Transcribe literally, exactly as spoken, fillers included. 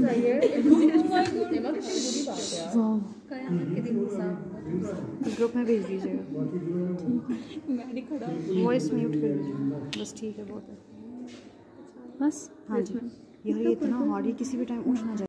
Group में भेज दीजिएगा, वॉइस म्यूट कर दीजिएगा बस, ठीक है बहुत है बस। हाँ जी, यार ये इतना हार्ड है, किसी भी टाइम उठ ना जाए।